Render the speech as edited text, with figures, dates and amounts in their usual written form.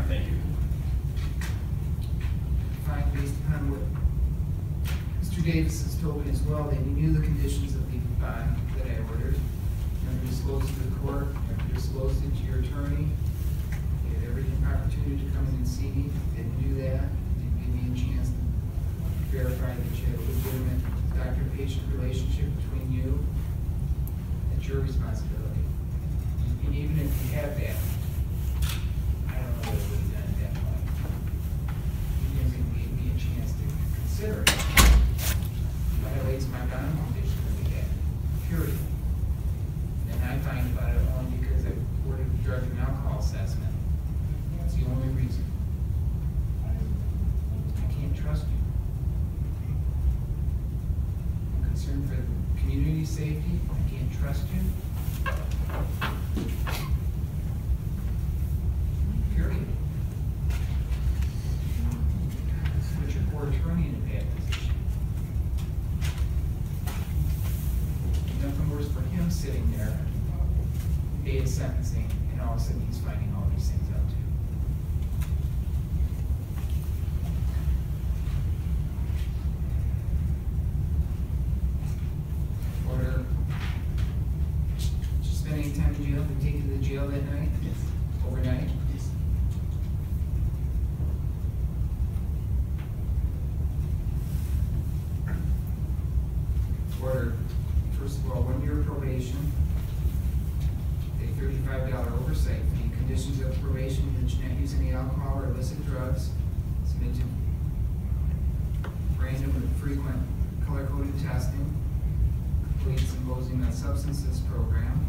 Thank you. Fine, based upon what Mr. Davis has told me as well, that he knew the conditions of the bond that I ordered. Never disclosed it to the court, never disclosed it to your attorney. He had every opportunity to come in and see me, didn't do that, didn't give me a chance to verify that you had a legitimate doctor-patient relationship between you. That's your responsibility. And even if you have that, I don't know what it would have done at that point. You didn't even give me a chance to consider it. Violates my bond condition that we had, period. And I find about it only because I ordered a drug and alcohol assessment. That's the only reason. I can't trust you. I'm concerned for the community safety. I can't trust you. Period. Put your poor attorney in a bad position. Nothing worse for him sitting there, day of sentencing, and all of a sudden he's finding all these things out too. Order. Did you spend any time in jail? Did they take you to the jail that night? Yes. Overnight? Yes. Order. First of all, 1 year probation, a $35 oversight fee, conditions of probation, that you're not using any alcohol or illicit drugs, submit to random and frequent color-coded testing, complete symposium on substances program,